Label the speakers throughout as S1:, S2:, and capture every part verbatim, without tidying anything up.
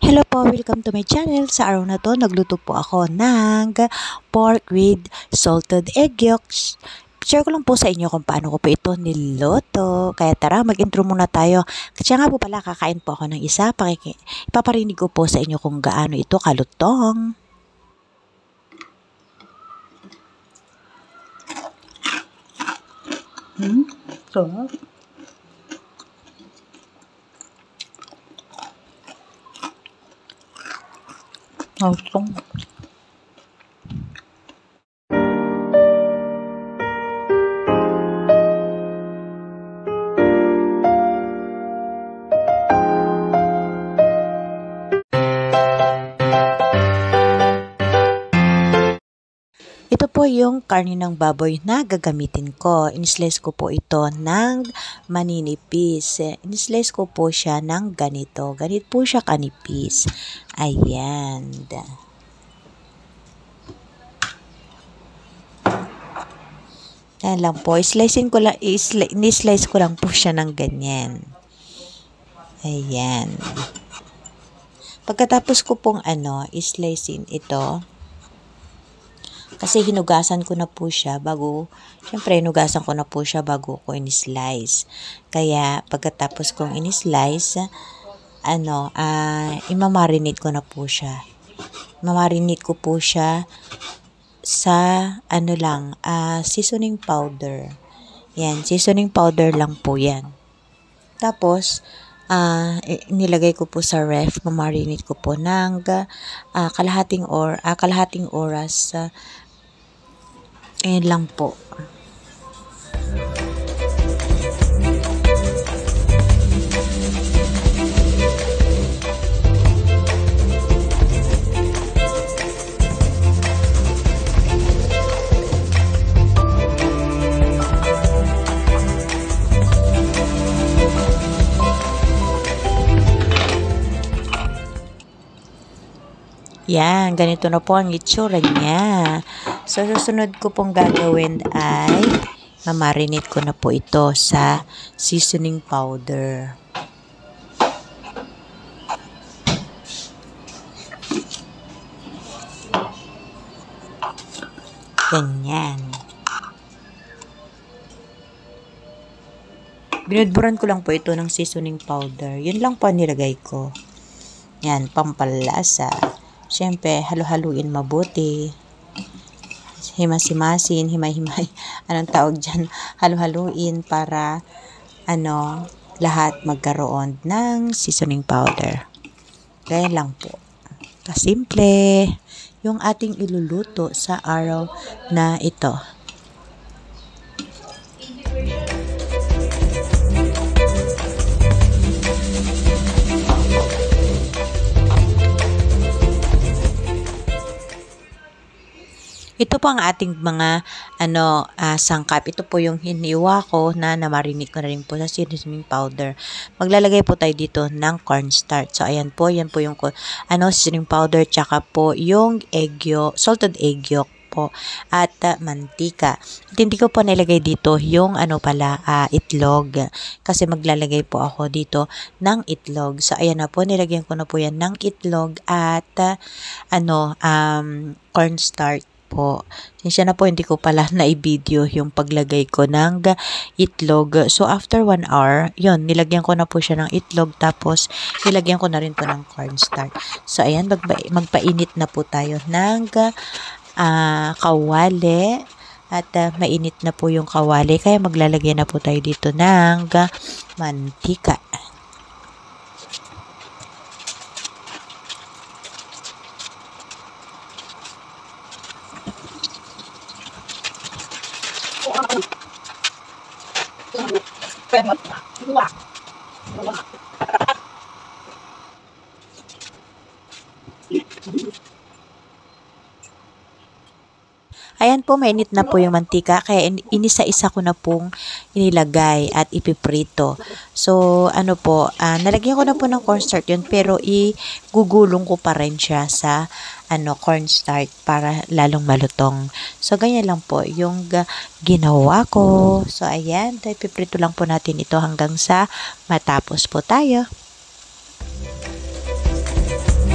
S1: Hello po, welcome to my channel. Sa araw na to, nagluto po ako ng pork with salted egg yolks. Share ko lang po sa inyo kung paano ko po ito niluto. Kaya tara, mag-intro muna tayo. Kasi nga po pala, kakain po ako ng isa. Pakiki Ipaparinig ko po sa inyo kung gaano ito kalutong. Hmm, sarap. Langsung. Ito po yung karne ng baboy na gagamitin ko. In-slice ko po ito ng maninipis. In-slice ko po siya ng ganito. Ganito po siya kanipis. Ayan. Ayan lang po. Slicein ko lang, ni-slice ko lang po siya ng ganyan. Ayan. Pagkatapos ko pong ano, i-slicein ito. Kasi hinugasan ko na po siya bago, syempre hinugasan ko na po siya bago ko in-slice. Kaya pagkatapos kong in-slice, ano, uh, imamarinate ko na po siya. Mamarinate ko po siya sa, ano lang, uh, seasoning powder. Yan, seasoning powder lang po yan. Tapos, uh, nilagay ko po sa ref, mamarinate ko po ng uh, kalahating, or, uh, kalahating oras. Uh, Ayan lang po. Yan, ganito na po ang itsura niya. So, susunod ko pong gagawin ay mamarinate ko na po ito sa seasoning powder. Ganyan. Binudburan ko lang po ito ng seasoning powder. Yun lang po nilagay ko. Yan, pampalasa. Siyempre, halo-haluin mabuti. Himas-himasin, himay-himay. Anong tawag dyan? Halo-haluin para ano, lahat magkaroon ng seasoning powder. Gaya lang po. Kasimple yung ating iluluto sa araw na ito. Ito po ang ating mga ano uh, sangkap. Ito po yung hiniwa ko na namarinate ko na rin po sa seasoning powder. Maglalagay po tayo dito ng cornstarch. So ayan po, yan po yung ano seasoning powder, tsaka po yung egg yolk, salted egg yolk po at uh, mantika. At hindi ko po nilagay dito yung ano pala uh, itlog kasi maglalagay po ako dito ng itlog. So ayan na po, nilagyan ko na po yan ng itlog at uh, ano um cornstarch po. Sinsya na po, hindi ko pala na-video yung paglagay ko ng itlog. So, after one hour, yun, nilagyan ko na po siya ng itlog, tapos nilagyan ko na rin po ng cornstarch. So, ayan, magpa magpainit na po tayo ng uh, kawali. At uh, mainit na po yung kawali, kaya maglalagay na po tayo dito ng mantika. Ayan po, mainit na po yung mantika, kaya inisa-isa ko na pong inilagay at ipiprito. So, ano po, uh, nalagyan ko na po ng cornstarch yun, pero igugulong ko pa rin siya sa ano, cornstarch para lalong malutong. So, ganyan lang po yung ginawa ko. So, ayan, ipiprito lang po natin ito hanggang sa matapos po tayo.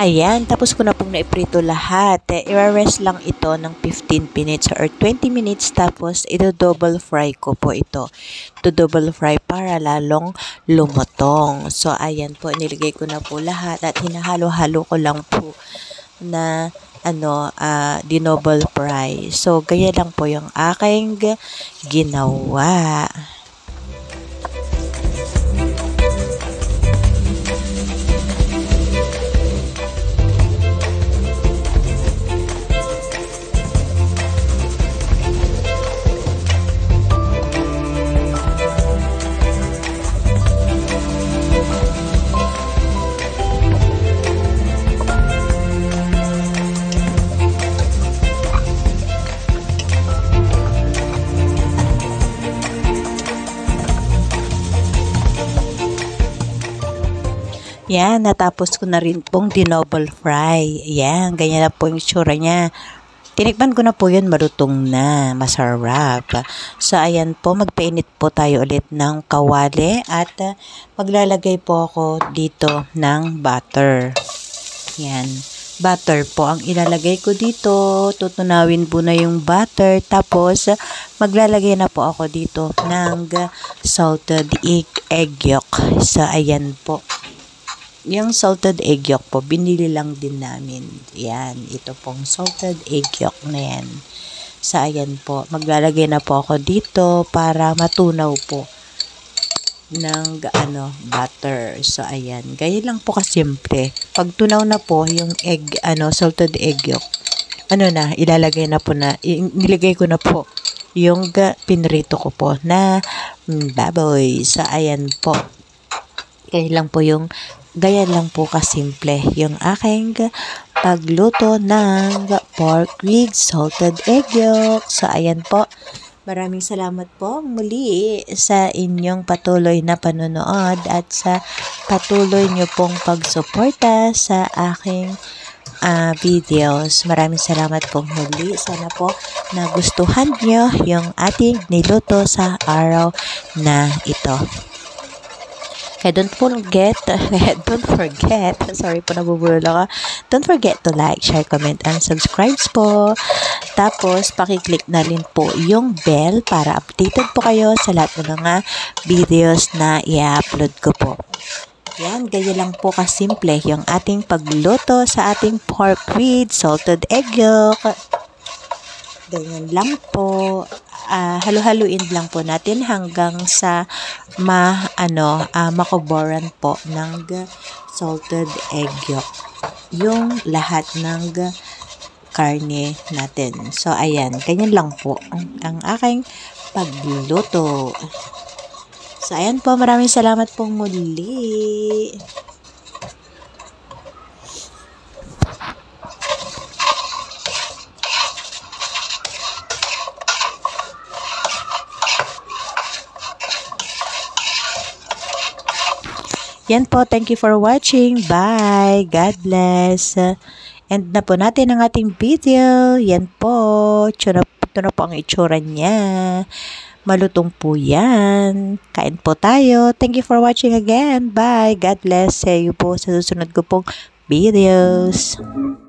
S1: Ayan, tapos ko na pong naiprito lahat. Eh, i-rest lang ito ng fifteen minutes or twenty minutes, tapos ito double fry ko po ito. To double fry para lalong lumutong. So, ayan po, nilagay ko na po lahat at hinahalo-halo ko lang po na ano, uh, dinoble fry. So, gaya lang po yung aking ginawa. Yan, natapos ko na rin pong dinoble fry. Yan, ganyan na po yung tsura niya. Tinikman ko na po yun, marutong na, masarap. So, ayan po, magpainit po tayo ulit ng kawali at uh, maglalagay po ako dito ng butter. Yan, butter po ang ilalagay ko dito. Tutunawin po na yung butter. Tapos, uh, maglalagay na po ako dito ng uh, salted egg, egg yolk. So, ayan po. Yung salted egg yolk po, binili lang din namin. Yan, ito pong salted egg yolk na yan. So, ayan po. Maglalagay na po ako dito para matunaw po ng ano, butter. So, ayan. Gaya lang po kasimple. Pag tunaw na po yung egg, ano, salted egg yolk, ano na, ilalagay na po na, nilagay ko na po yung pinrito ko po na baboy. So, ayan po. Gaya lang po yung Gaya lang po kasimple yung aking pagluto ng pork with salted egg yolk. So, ayan po. Maraming salamat po muli sa inyong patuloy na panonood at sa patuloy nyo pong pagsuporta sa aking uh, videos. Maraming salamat po muli. Sana po nagustuhan nyo yung ating niluto sa araw na ito. Kaya don't forget, don't forget, sorry po nabubulol ako, don't forget to like, share, comment, and subscribe po. Tapos, pakiclick na rin po yung bell para updated po kayo sa lahat ng mga videos na i-upload ko po. Yan, gaya lang po kasimple yung ating pagluto sa ating pork with salted egg yolk. Ganyan lang po. Uh, halo-haluin lang po natin hanggang sa ma ano uh, makuboran po ng salted egg yolk yung lahat ng karne natin. So, ayan, ganyan lang po ang, ang aking pagluto. So, ayan po, maraming salamat pong muli. Yan po, thank you for watching. Bye. God bless. End na po natin ang ating video. Yan po. Ito na po ang itsura niya. Malutong po yan. Kain po tayo. Thank you for watching again. Bye. God bless. See you po sa susunod ko pong videos.